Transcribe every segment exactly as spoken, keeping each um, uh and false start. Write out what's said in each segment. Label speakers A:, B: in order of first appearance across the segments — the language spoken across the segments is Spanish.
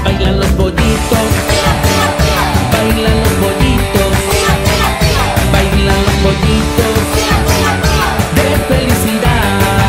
A: bailan los pollitos, bailan los pollitos, bailan los pollitos de felicidad.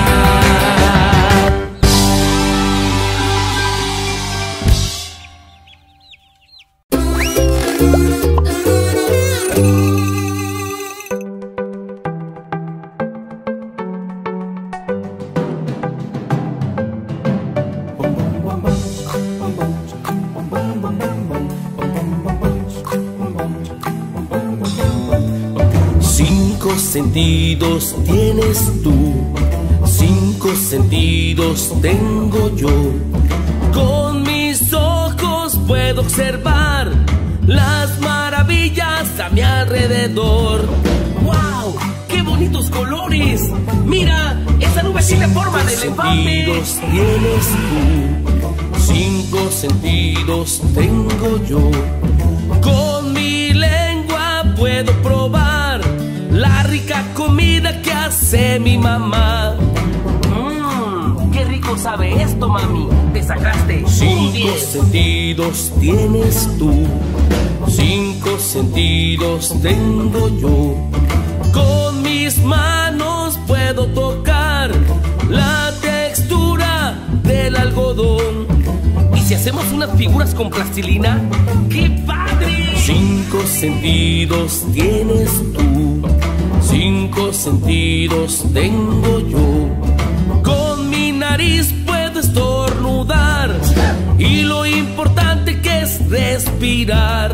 A: Cinco sentidos tienes tú, cinco sentidos tengo yo. Con mis ojos puedo observar las maravillas a mi alrededor. ¡Wow! ¡Qué bonitos colores! ¡Mira! ¡Esa nube tiene forma de elefante! Cinco sentidos tienes tú, cinco sentidos tengo yo. Con mi lengua puedo probar la rica comida que hace mi mamá. Mmm, qué rico sabe esto, mami. Te sacaste cinco sentidos tienes tú, cinco sentidos tengo yo. Con mis manos puedo tocar la textura del algodón. ¿Y si hacemos unas figuras con plastilina? ¡Qué padre! Cinco sentidos tienes tú, cinco sentidos tengo yo. Con mi nariz puedo estornudar y lo importante que es respirar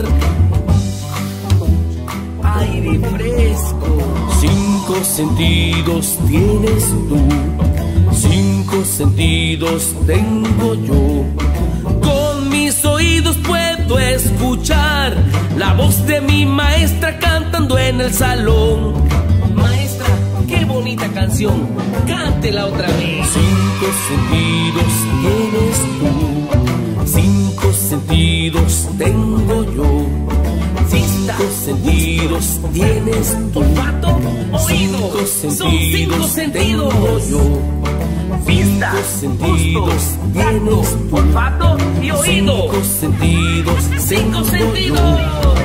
A: aire fresco. Cinco sentidos tienes tú, cinco sentidos tengo yo. Con mis oídos puedo escuchar la voz de mi maestra cantando en el salón. Maestra, qué bonita canción, cántela otra vez. Cinco sentidos tienes tú, cinco sentidos tengo yo. Cinco sentidos tienes tú, olfato, oído, son cinco sentidos tengo yo. Vista, sentidos tienes tú, olfato y oído. Cinco sentidos, cinco sentidos.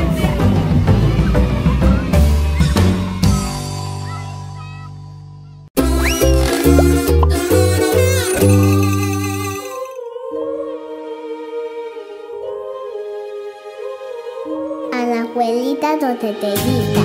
B: A la escuelita donde te grita.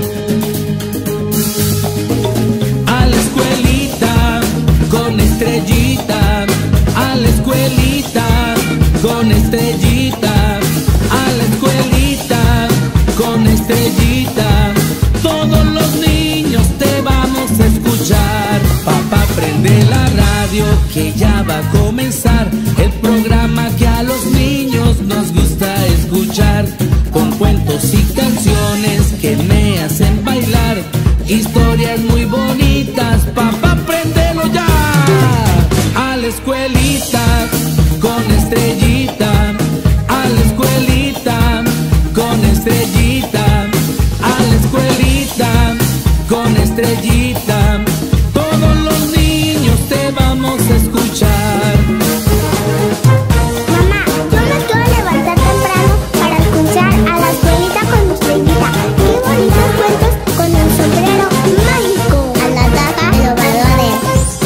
A: A la escuelita con estrellita, a la escuelita con estrellita, a la escuelita con estrellita. Todos los niños te vamos a escuchar. Papá, prende la radio que ya va a comenzar el programa que a los niños nos gusta escuchar, con cuentos y canciones que me hacen bailar, historias muy bonitas. Papá, préndelo ya. A la escuelita con estrellita, a la escuelita con estrellita, a la escuelita con estrellita. Todos los niños te vamos a escuchar.
B: Mamá, yo me quiero levantar temprano para escuchar a la escuelita con estrellita. Qué bonitos cuentos con el sombrero mágico. A la taza de los valores.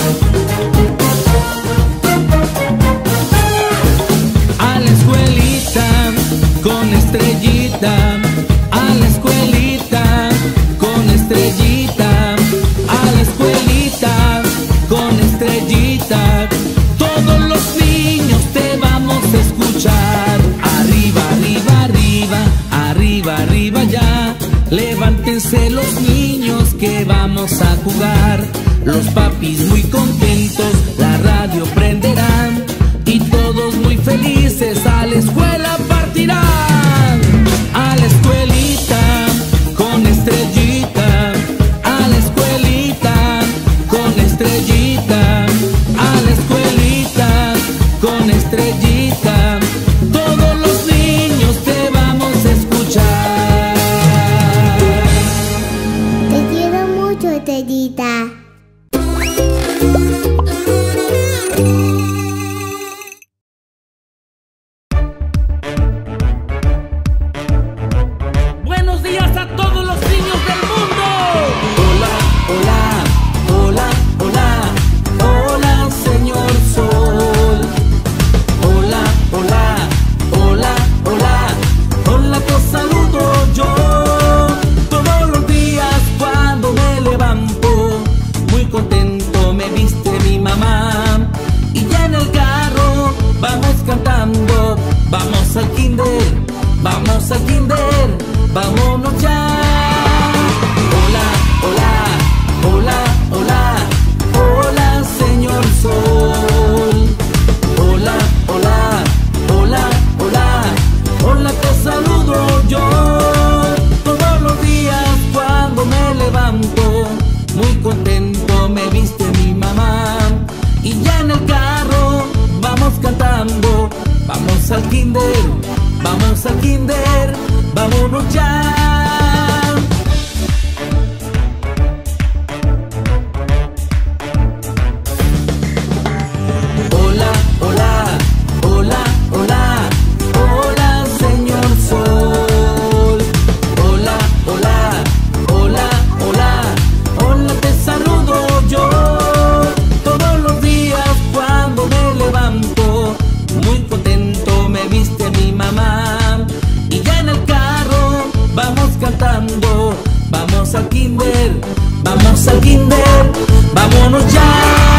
A: A la escuelita con estrellita, a la escuelita con estrellita, a la escuelita con estrellita. Todos los niños te vamos a escuchar. Arriba, arriba, arriba, arriba, arriba ya. Levántense los niños que vamos a jugar. Los papis muy contentos la radio prenderán y todos muy felices a la escuela partirán. A la escuelita con estrellita, a la escuelita con estrellita, a la escuelita con estrellita. Todos los niños te vamos a escuchar.
B: Te quiero mucho, estrellita.
A: vamos al kinder, vámonos ya. Hola, hola, hola, hola, hola, señor sol. Hola, hola, hola, hola, hola, te saludo yo. Todos los días cuando me levanto, muy contento me viste mi mamá. Y ya en el carro vamos cantando, vamos al kinder, vamos al kinder, vámonos ya. Hola, hola, hola, hola, hola, señor sol. Hola, hola, hola, hola, hola, te saludo yo. Todos los días cuando me levanto, muy contento me viste mi mamá. Y ya en el carro vamos cantando, vamos al kinder, vamos al kinder, vámonos ya.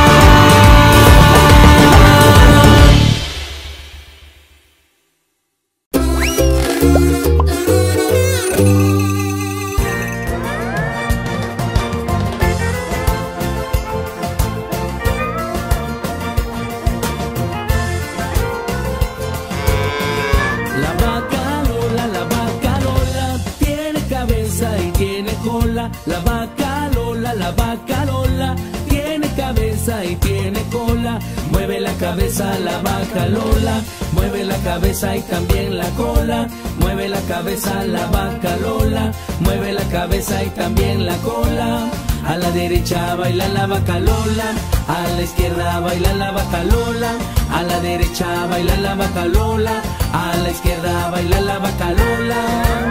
A: La vaca Lola, la vaca Lola, tiene cabeza y tiene cola. La vaca Lola, la vaca Lola, tiene cabeza y tiene cola. Mueve la cabeza la vaca Lola, mueve la cabeza y también la cola. Mueve la cabeza la vaca Lola, mueve la cabeza y también la cola. A la derecha baila la vaca Lola, a la izquierda baila la vaca Lola. A la derecha baila la vaca Lola, a la izquierda baila la vaca Lola.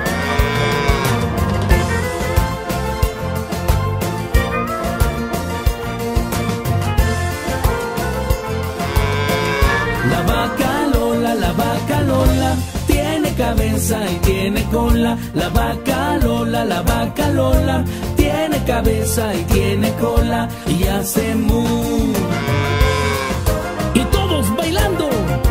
A: La vaca Lola, la vaca Lola, tiene cabeza y tiene cola. La vaca Lola, la vaca Lola, tiene cabeza y tiene cola. Y hace mu. Y todos bailando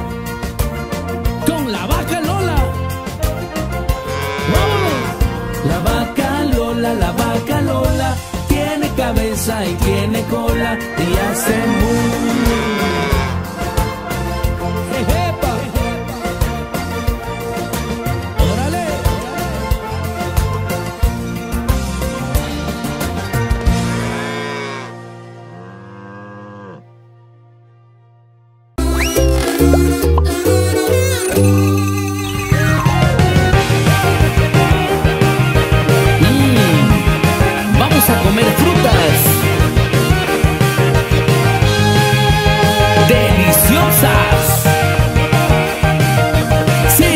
A: con la vaca Lola. ¡Vámonos! La vaca Lola, la vaca Lola, tiene cabeza y tiene cola. Y hace mu. Vamos a comer frutas deliciosas. Sí.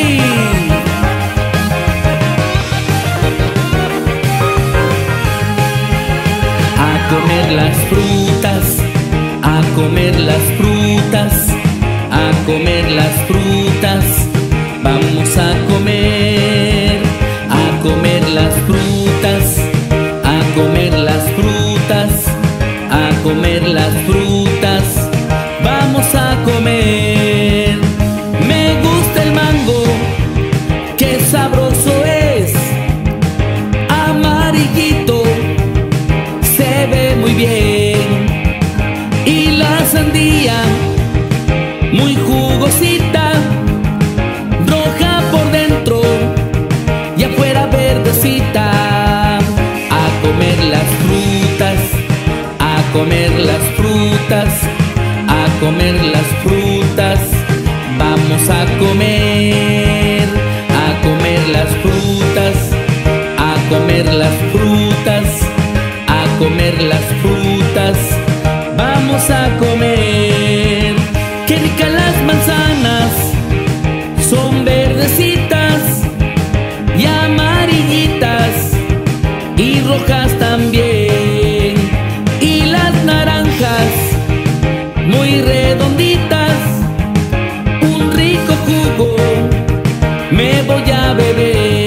A: A comer las frutas, a comer las frutas, a comer las frutas. Vamos a comer, a comer las frutas, a comer las frutas, a comer las frutas. Vamos a comer. Me gusta el mango, qué sabroso es. Amarillito, se ve muy bien. Y la sandía, muy jugosita, roja por dentro y afuera verdecita. A comer las frutas, a comer las frutas, a comer las frutas. Vamos a comer, a comer las frutas, a comer las frutas, a comer las frutas. Vamos a comer. Qué ricas las manzanas, son verdecitas y amarillitas y rojas también. Y las naranjas, muy redonditas, un rico jugo me voy a beber.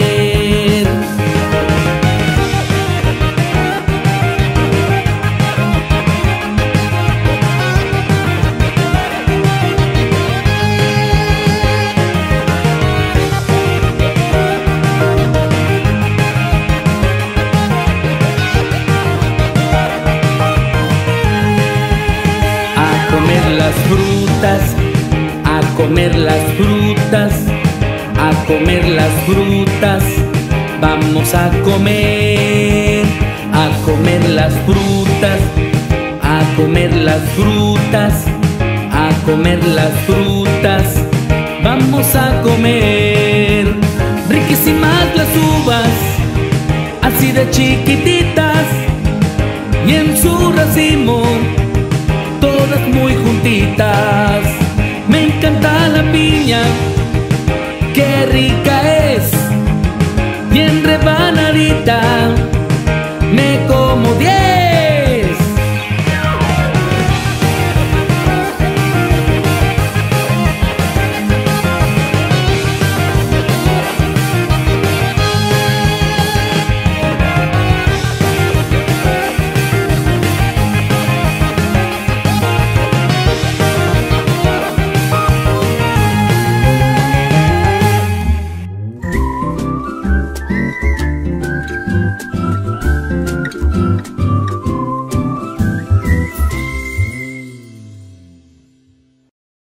A: a comer las frutas, vamos a comer, a comer las frutas, a comer las frutas, a comer las frutas, vamos a comer. Riquísimas las uvas, así de chiquititas, y en su racimo todas muy juntitas. Me encanta la piña, qué rica es.